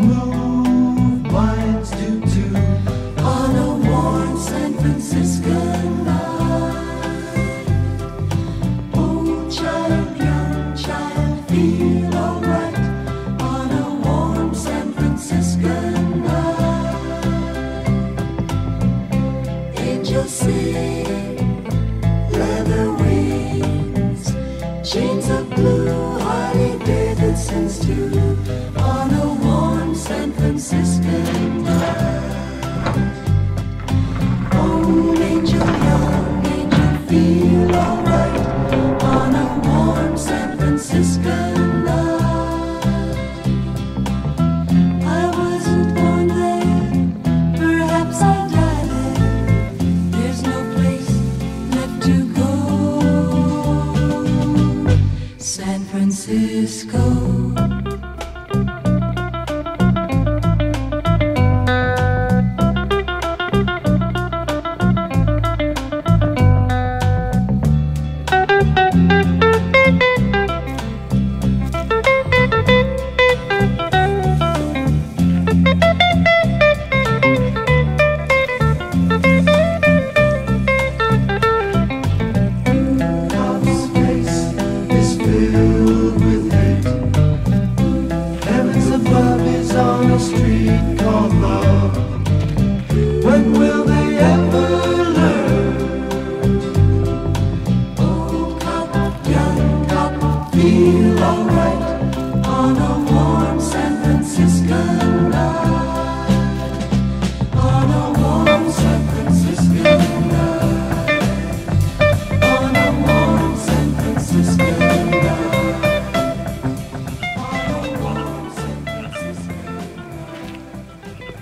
smooth minds do too. On a warm San Francisco night. Oh, child, young child, feel alright. On a warm San Francisco night. Angels sing, leather wings, chains of blue, Harley Davidsons too. On a warm San Francisco night. Oh, angel, young angel, feel alright. On a warm San Francisco night. I wasn't born there, perhaps I'll die there. There's no place left to go. San Francisco. God's face is filled with hate. Heavens above is on a street called love. When will they ever learn? Old cop, young cop, feel alright. On a warm San Francisco night. On a warm San Francisco night. On a warm San Francisco night. On a warm San Francisco night.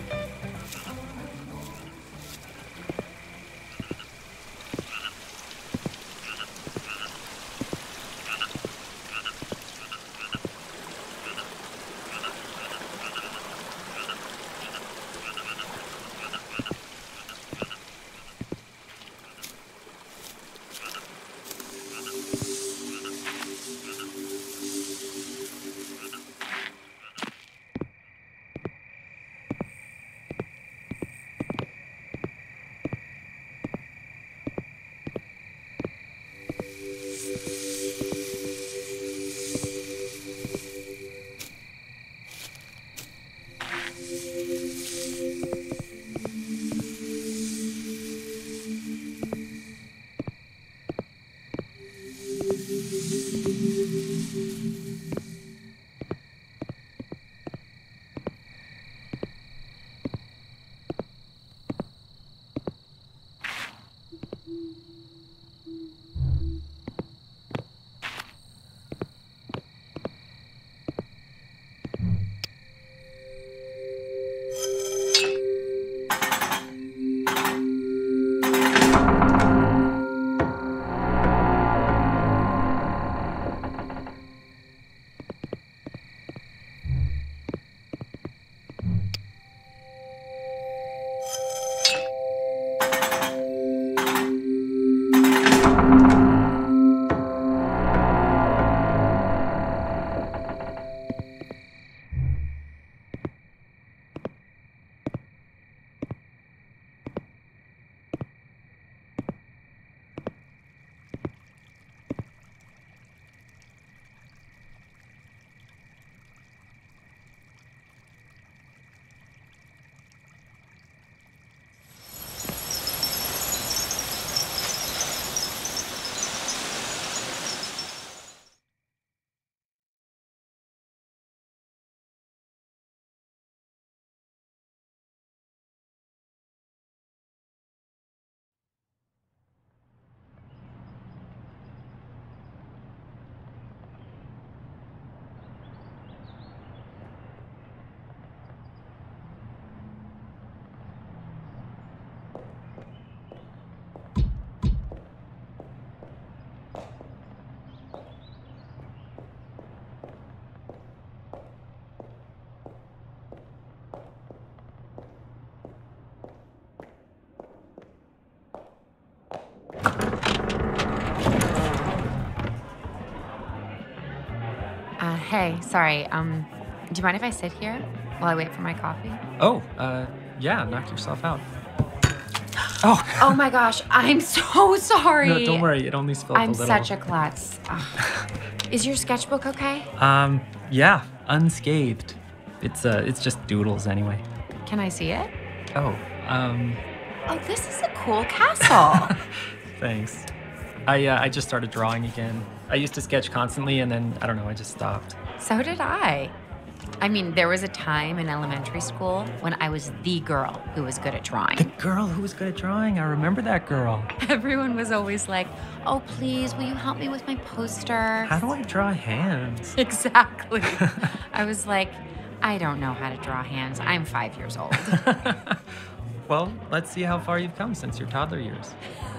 Hey, sorry. Do you mind if I sit here while I wait for my coffee? Oh, yeah, knock yourself out. Oh! Oh my gosh, I'm so sorry. No, don't worry, it only spilled a I'm little. such a klutz. Ugh. Is your sketchbook okay? Yeah, unscathed. It's just doodles anyway. Can I see it? Oh, Oh, this is a cool castle. thanks. I just started drawing again. I used to sketch constantly, and then, I don't know, I just stopped. So did I. I mean, there was a time in elementary school when I was the girl who was good at drawing. The girl who was good at drawing, I remember that girl. Everyone was always like, oh, please, will you help me with my poster? How do I draw hands? Exactly. I was like, I don't know how to draw hands. I'm 5 years old. Well, let's see how far you've come since your toddler years.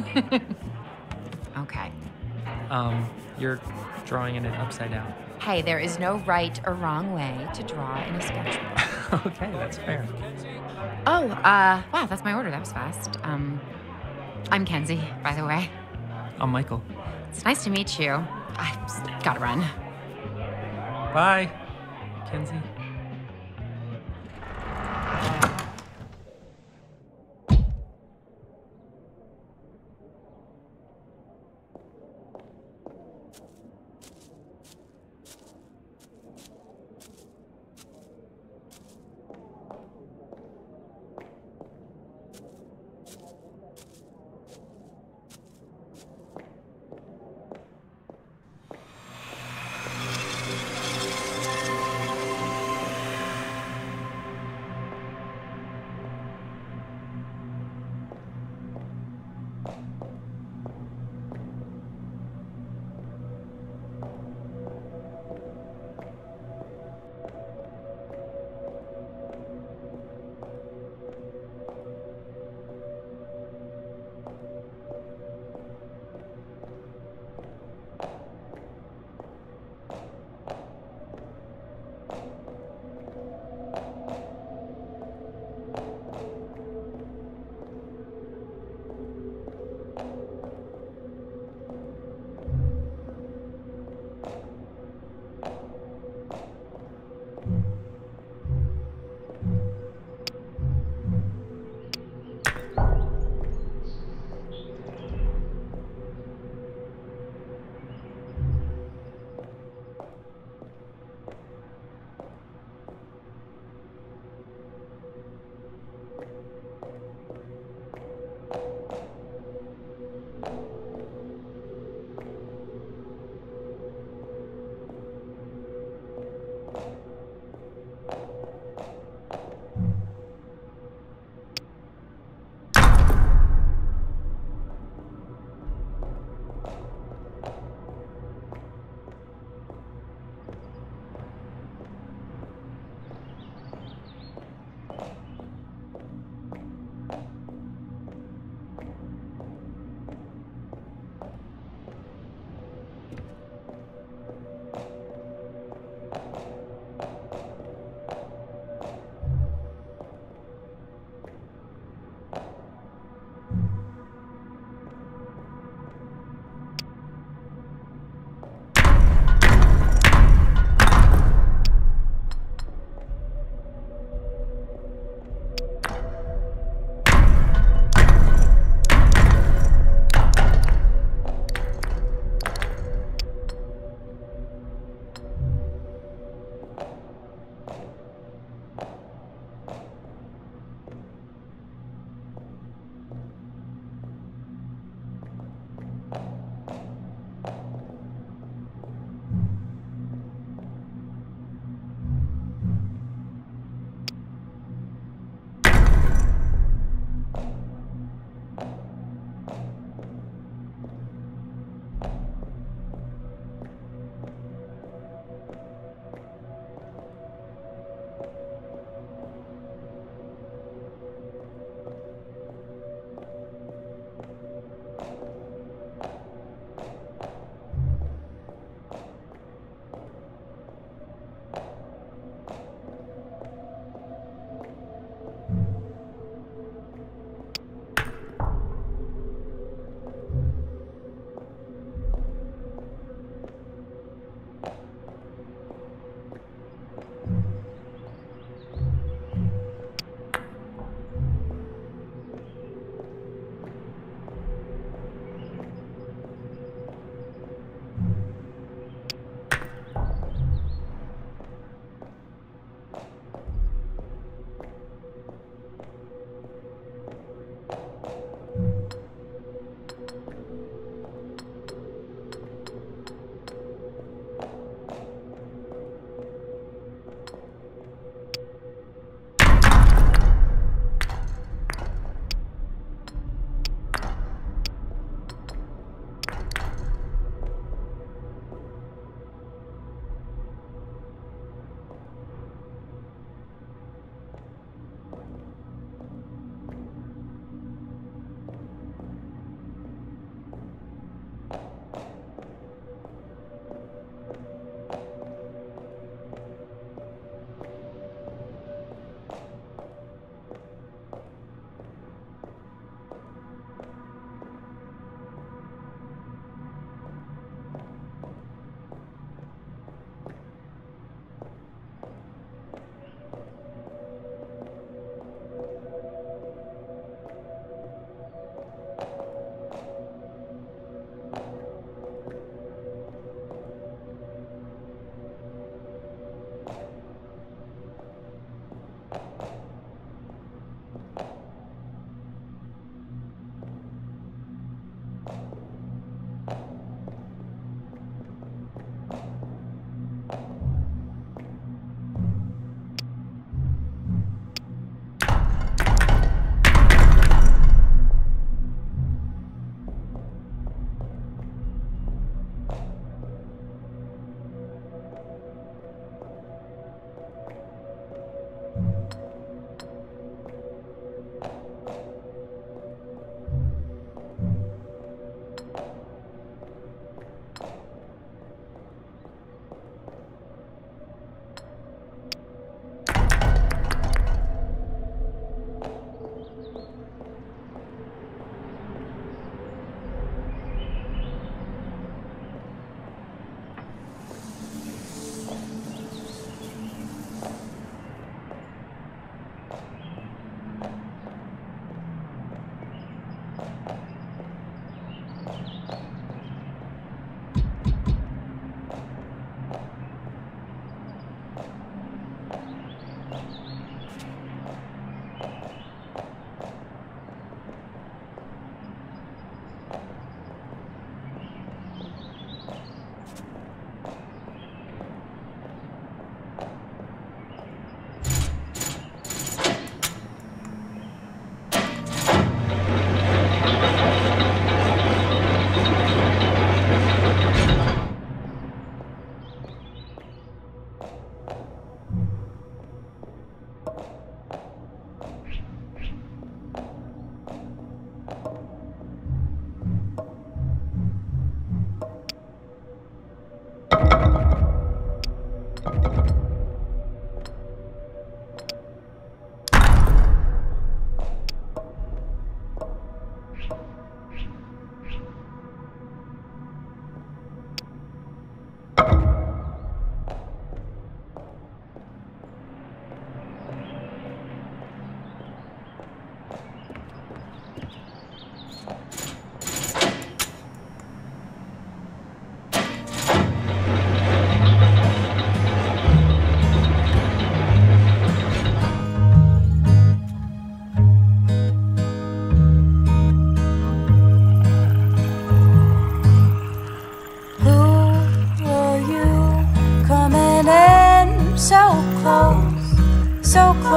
Okay. You're drawing it upside down. Hey, there is no right or wrong way to draw in a sketchbook. Okay, that's fair. Oh, wow, that's my order. That was fast. I'm Kenzie, by the way. I'm Michael. It's nice to meet you. I just gotta run. Bye, Kenzie.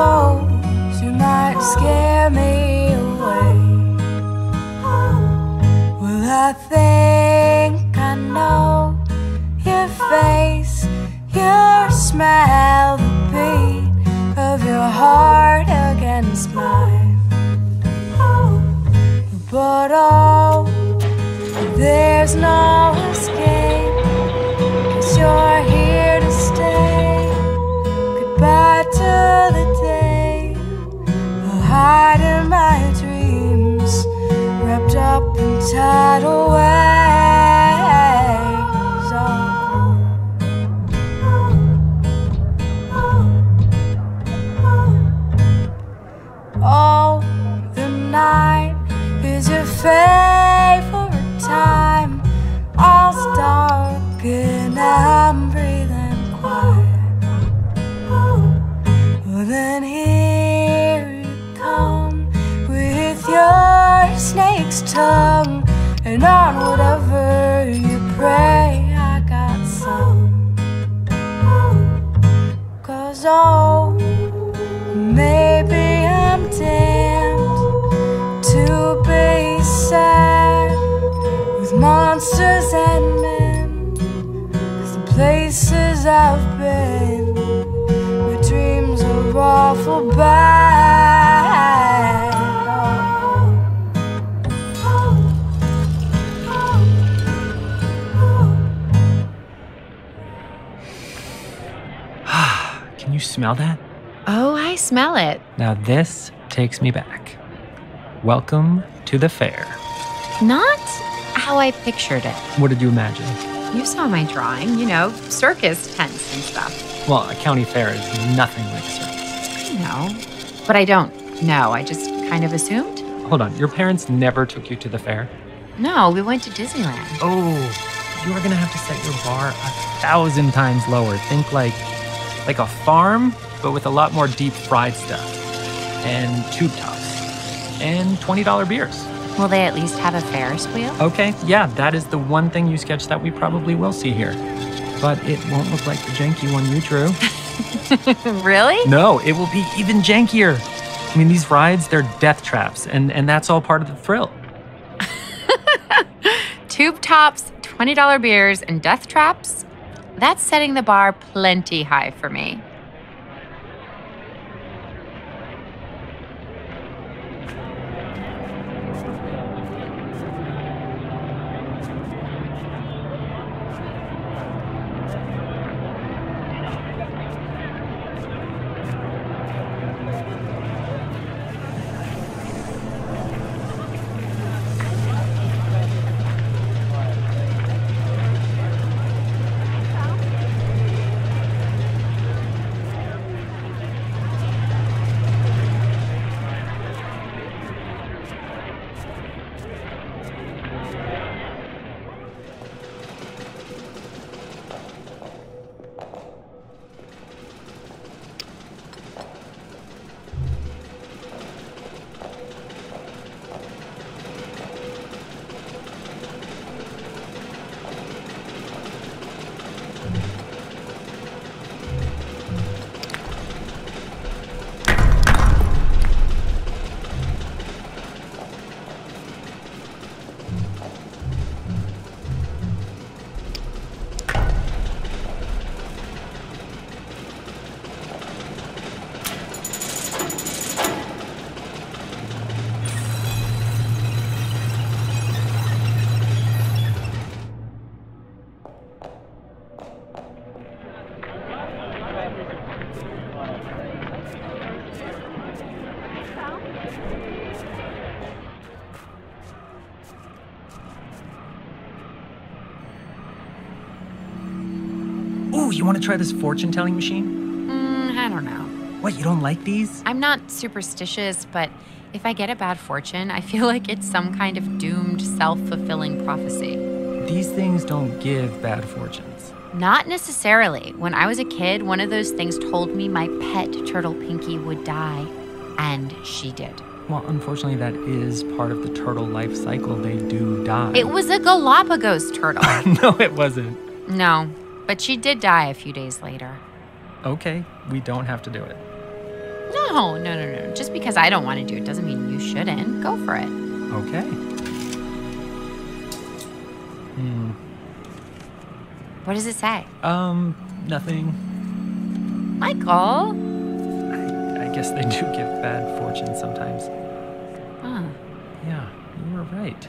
close, you might scare me away. Well, I think I know your face, your smell, the beat of your heart against mine. But oh, there's no escape, 'cause you're here to stay. Goodbye to the day I'll hide in my dreams, wrapped up in tidal waves. Oh, the night is your favorite time. All's dark and I'm breathing quiet. Well, then here you come with your snake's tongue, and on whatever you pray, I got some. 'Cause oh, maybe I'm damned to be sad with monsters and men, 'cause the places I've been, my dreams are awful bad. Can you smell that? Oh, I smell it. Now this takes me back. Welcome to the fair. Not how I pictured it. What did you imagine? You saw my drawing, circus tents and stuff. Well, a county fair is nothing like a circus. I know, but I don't know. I just kind of assumed. Hold on, your parents never took you to the fair? No, we went to Disneyland. Oh, you are gonna have to set your bar 1,000 times lower. Think like a farm, but with a lot more deep fried stuff, and tube tops, and $20 beers. Will they at least have a Ferris wheel? Okay, yeah, that is the one thing you sketched that we probably will see here. But it won't look like the janky one you drew. Really? No, it will be even jankier. I mean, these rides, they're death traps, and that's all part of the thrill. Tube tops, $20 beers, and death traps? That's setting the bar plenty high for me. Ooh, you want to try this fortune-telling machine? I don't know. What, you don't like these? I'm not superstitious, but if I get a bad fortune, I feel like it's some kind of doomed, self-fulfilling prophecy. These things don't give bad fortunes. Not necessarily. When I was a kid, one of those things told me my pet turtle Pinky would die, and she did. Well, unfortunately, that is part of the turtle life cycle. They do die. It was a Galapagos turtle. No, it wasn't. No, but she did die a few days later. Okay, we don't have to do it. No. Just because I don't want to do it doesn't mean you shouldn't. Go for it. Okay. What does it say? Nothing. Michael? I guess they do give bad fortune sometimes. Huh. Yeah, you were right.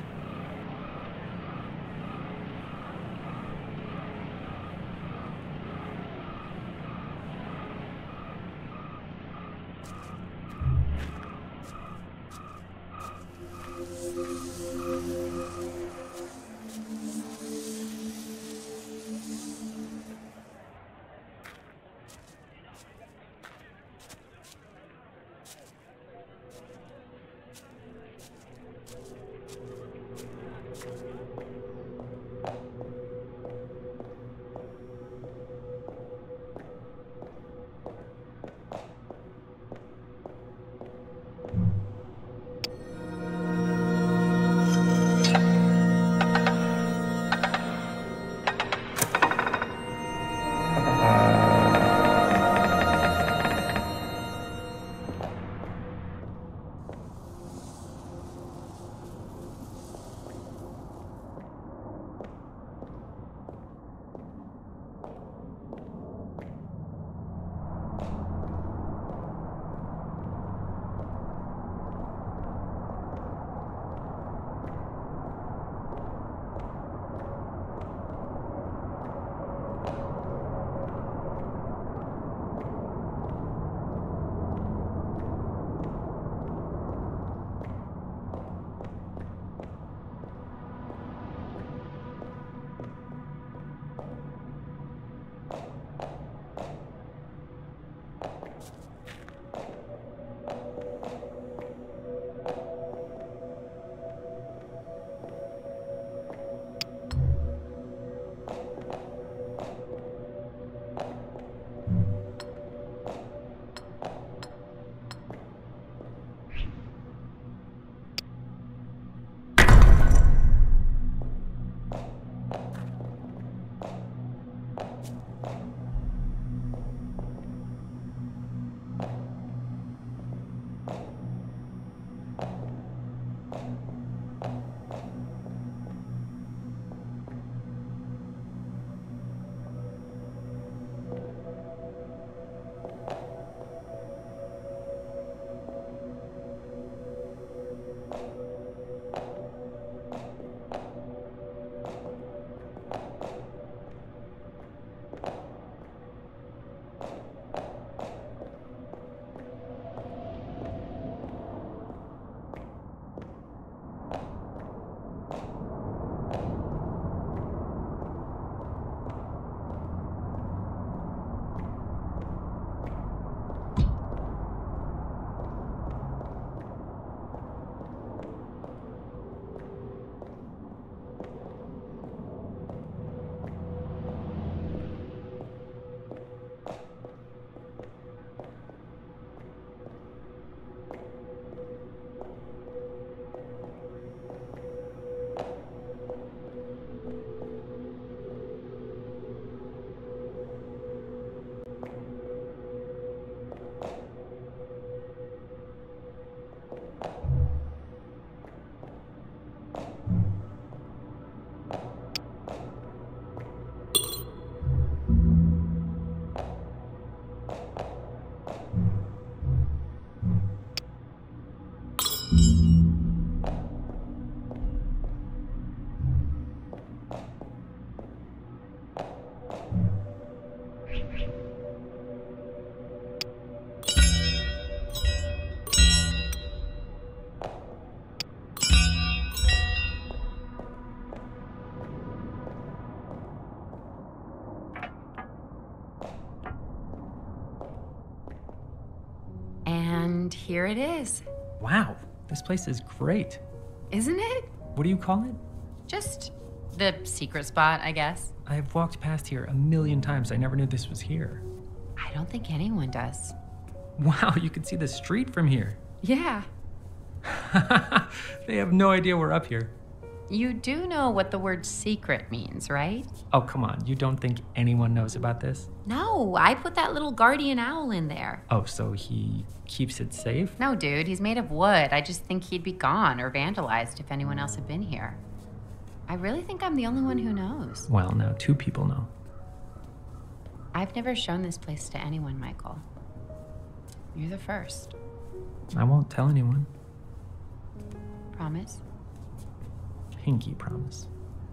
And here it is. Wow, this place is great. Isn't it? What do you call it? Just the secret spot, I guess. I've walked past here a million times. I never knew this was here. I don't think anyone does. Wow, you can see the street from here. Yeah. They have no idea we're up here. You do know what the word secret means, right? Oh, come on. You don't think anyone knows about this? No, I put that little guardian owl in there. Oh, so he keeps it safe? No, dude, he's made of wood. I just think he'd be gone or vandalized if anyone else had been here. I really think I'm the only one who knows. Well, now 2 people know. I've never shown this place to anyone, Michael. You're the first. I won't tell anyone. Promise? Pinky promise.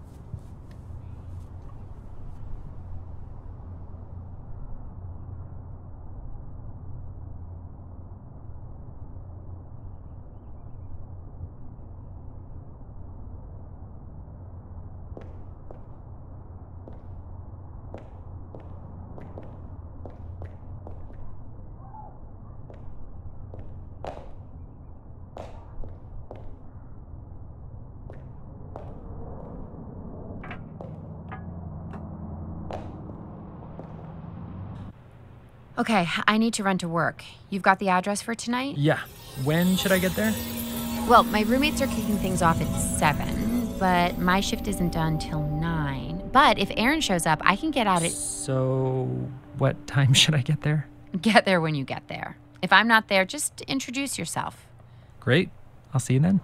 Okay, I need to run to work. You've got the address for tonight? Yeah. When should I get there? Well, my roommates are kicking things off at 7, but my shift isn't done till 9. But if Aaron shows up, I can get out at... So, what time should I get there? Get there when you get there. If I'm not there, just introduce yourself. Great. I'll see you then.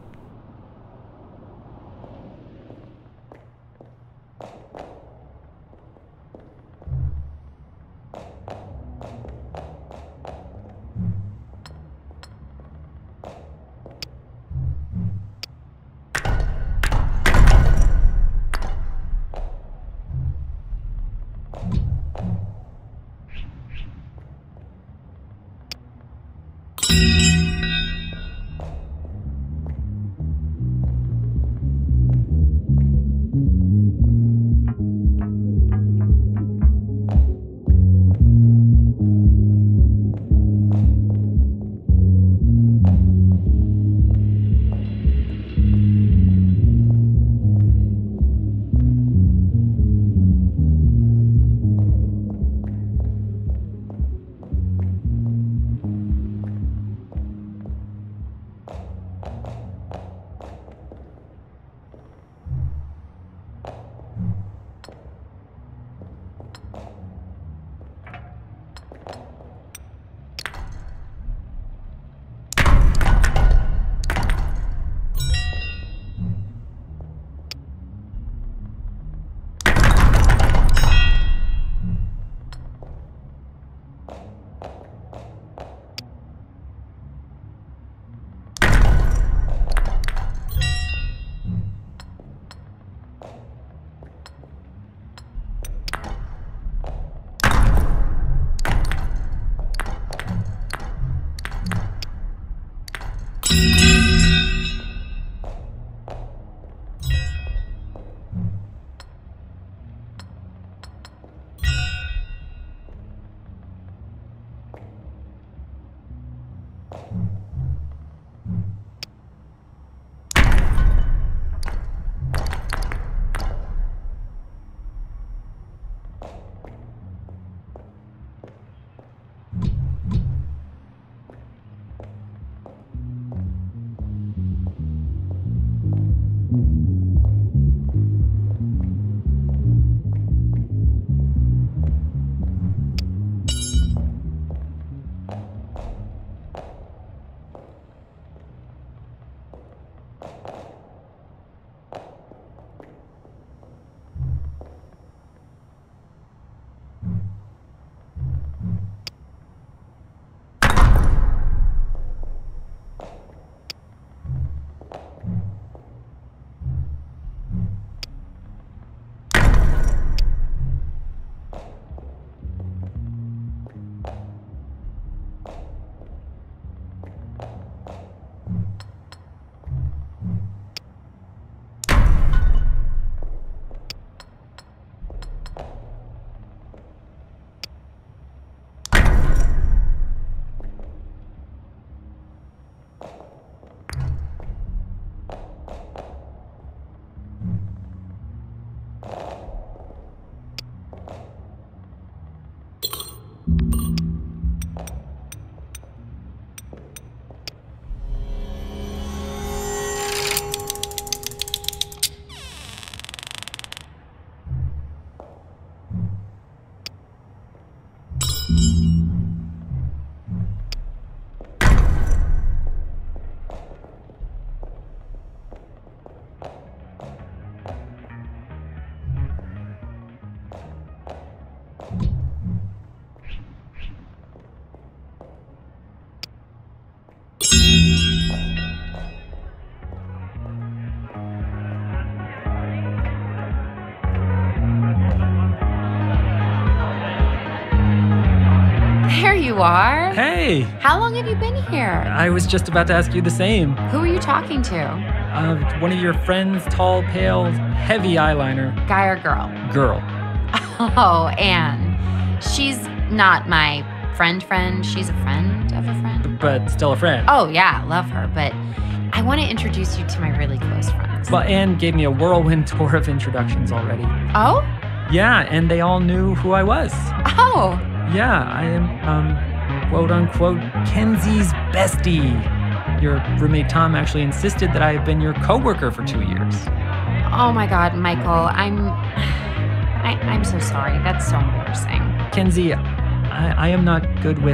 are. Hey! How long have you been here? I was just about to ask you the same. Who are you talking to? One of your friends, tall, pale, heavy eyeliner. Guy or girl? Girl. Oh, Anne. She's not my friend. She's a friend of a friend. But still a friend. Oh, yeah, love her. But I want to introduce you to my really close friends. Well, Anne gave me a whirlwind tour of introductions already. Oh? Yeah, and they all knew who I was. Oh. Yeah, I am, quote unquote, Kenzie's bestie. Your roommate Tom actually insisted that I have been your coworker for 2 years. Oh my God, Michael, I'm so sorry. That's so embarrassing. Kenzie, I am not good with...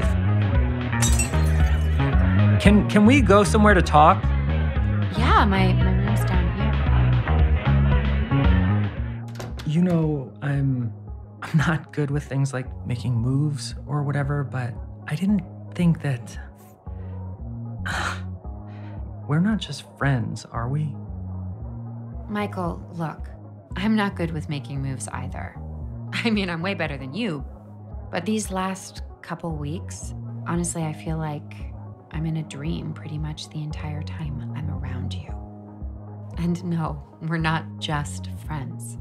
Can we go somewhere to talk? Yeah, my room's down here. You know, I'm not good with things like making moves or whatever, but I didn't think that... We're not just friends, are we? Michael, look, I'm not good with making moves either. I mean, I'm way better than you, but these last couple weeks, honestly, I feel like I'm in a dream pretty much the entire time I'm around you. And no, we're not just friends.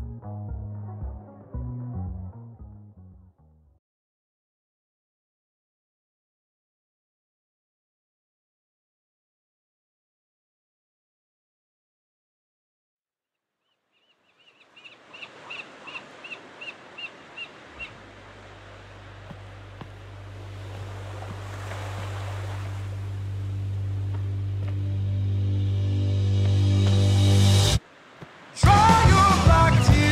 Draw your black tears.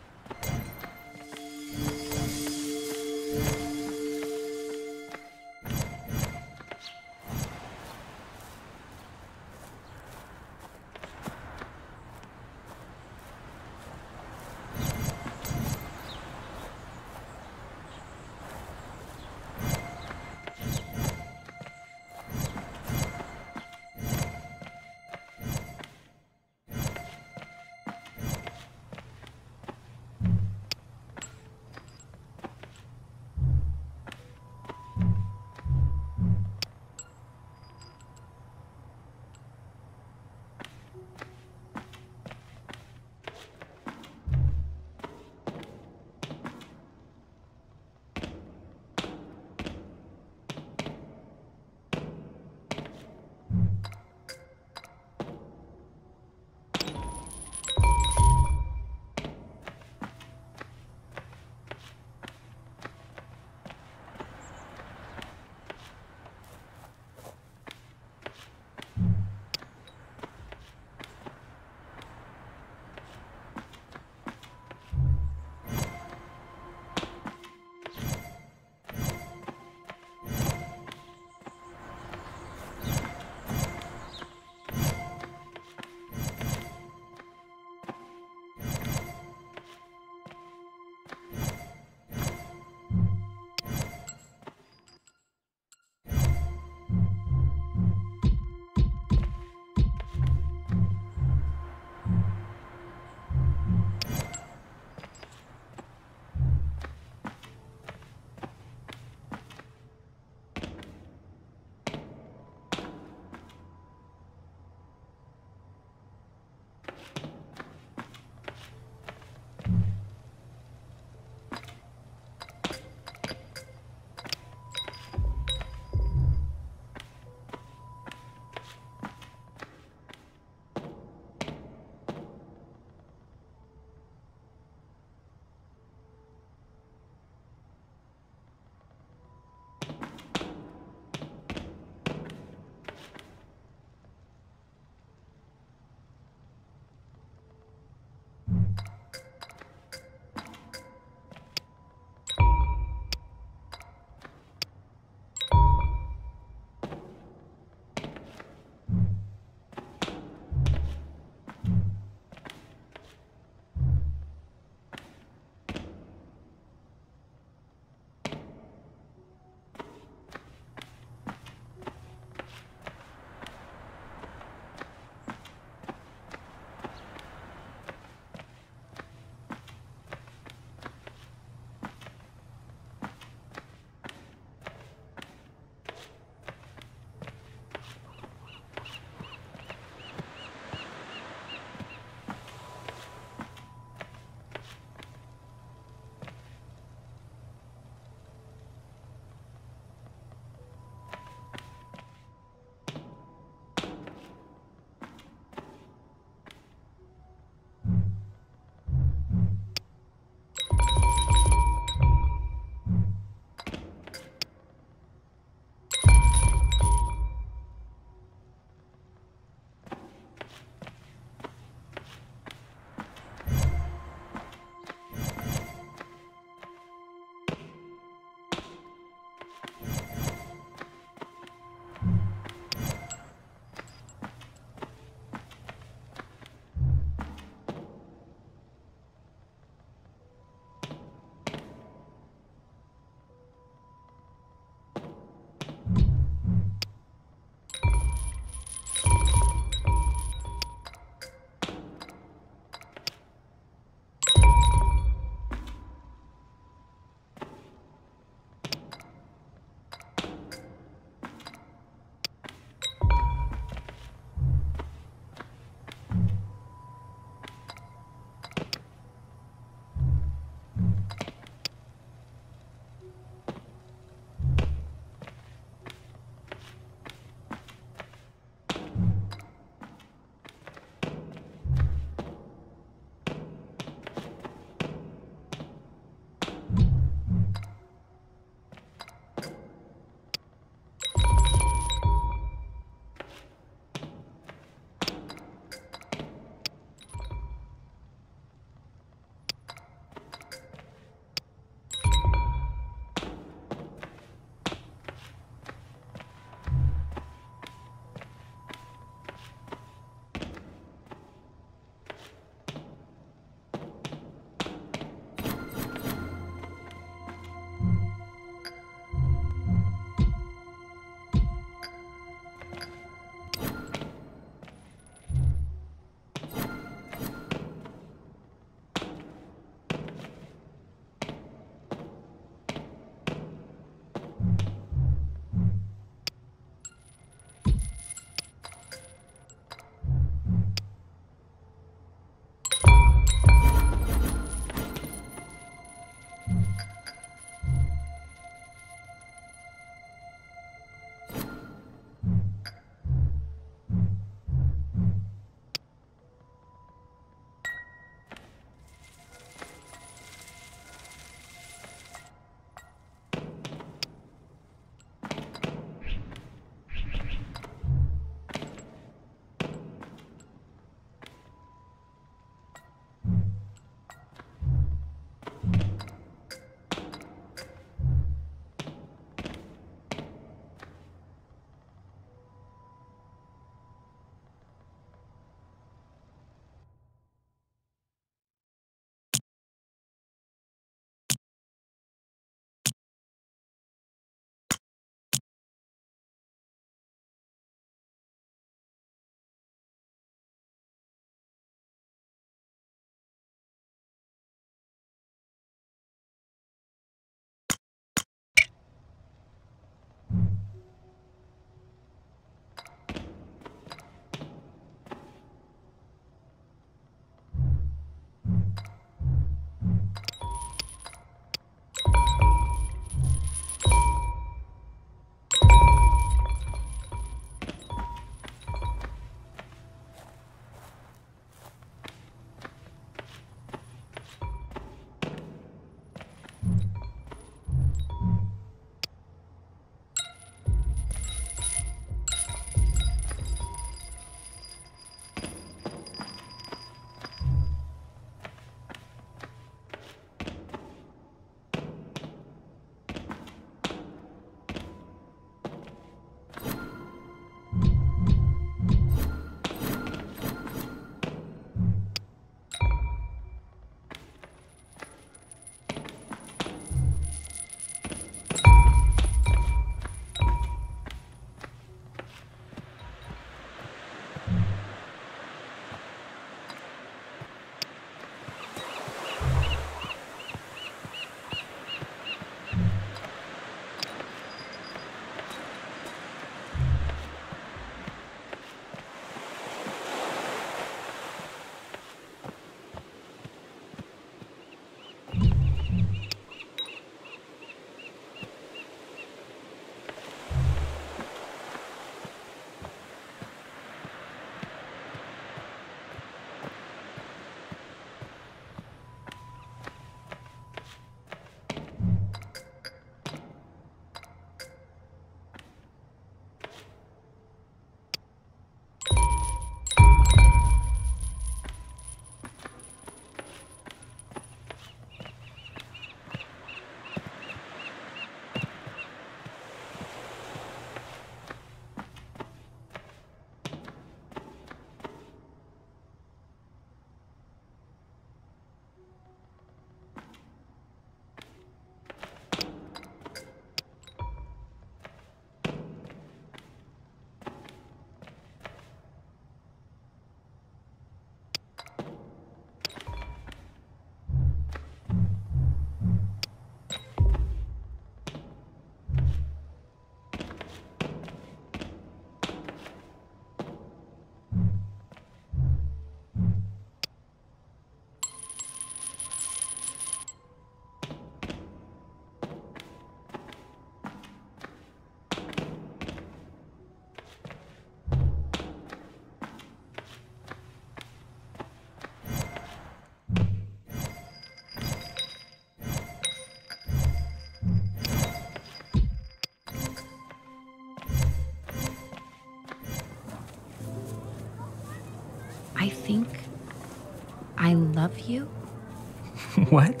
I think I love you. What?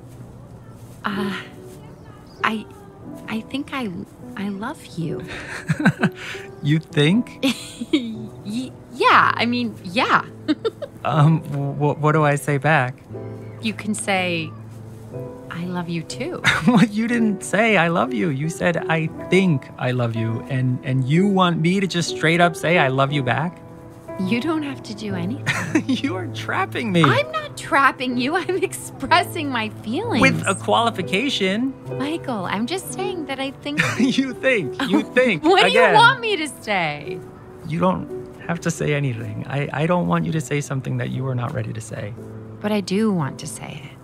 I think I love you. You think? Yeah, I mean, yeah. What do I say back? You can say, I love you too. Well, you didn't say I love you. You said I think I love you. And you want me to just straight up say I love you back? You don't have to do anything. You are trapping me. I'm not trapping you. I'm expressing my feelings. With a qualification. Michael, I'm just saying that I think... You think. What do Again. you want me to say? You don't have to say anything. I don't want you to say something that you are not ready to say. But I do want to say it.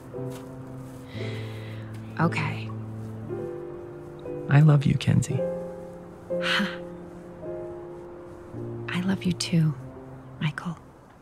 Okay. I love you, Kenzie. I love you too, Michael.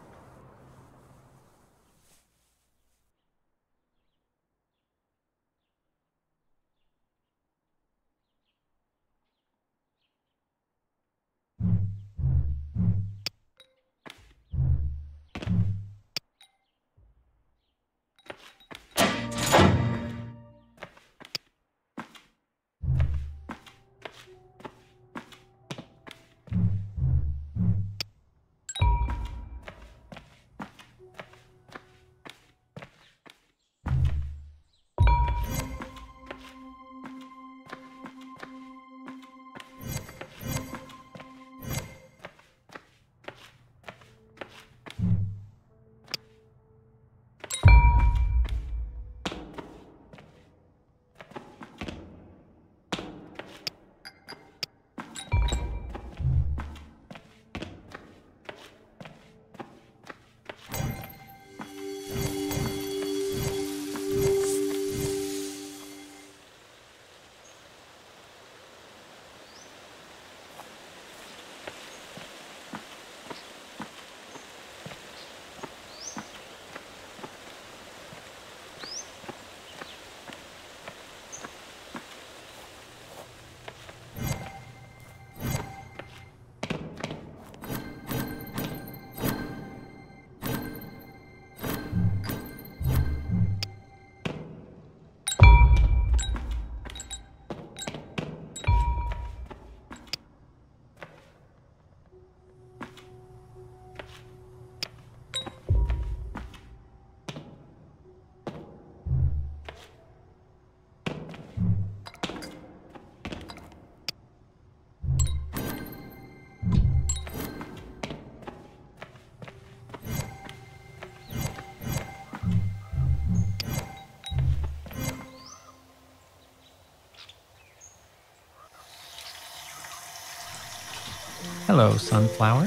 Hello, sunflower.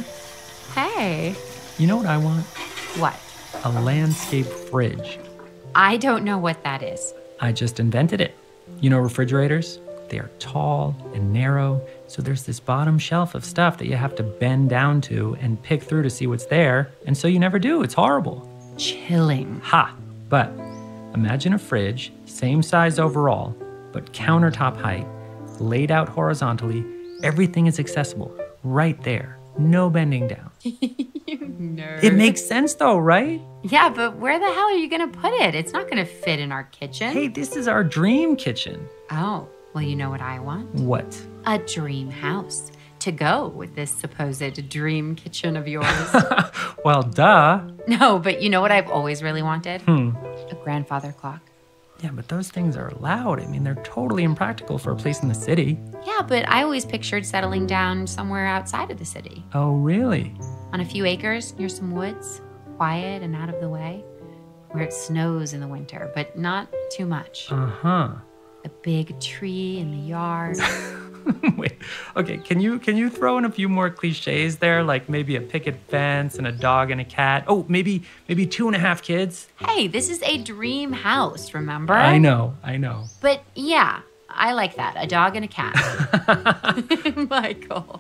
Hey. You know what I want? What? A landscape fridge. I don't know what that is. I just invented it. You know refrigerators? They are tall and narrow, so there's this bottom shelf of stuff that you have to bend down to and pick through to see what's there, and so you never do. It's horrible. Chilling. Ha! But imagine a fridge, same size overall, but countertop height, laid out horizontally. Everything is accessible right there. No bending down. You nerd. It makes sense though, right? Yeah, but where the hell are you going to put it? It's not going to fit in our kitchen. Hey, this is our dream kitchen. Oh, well, you know what I want? What? A dream house to go with this supposed dream kitchen of yours. Well, duh. No, but you know what I've always really wanted? Hmm. A grandfather clock. Yeah, but those things are loud. I mean, they're totally impractical for a place in the city. Yeah, but I always pictured settling down somewhere outside of the city. Oh, really? On a few acres near some woods, quiet and out of the way, where it snows in the winter, but not too much. Uh-huh. A big tree in the yard. Wait, okay, can you throw in a few more cliches there? Like maybe a picket fence and a dog and a cat? Oh, maybe 2.5 kids? Hey, this is a dream house, remember? I know. But yeah, I like that. A dog and a cat. Michael.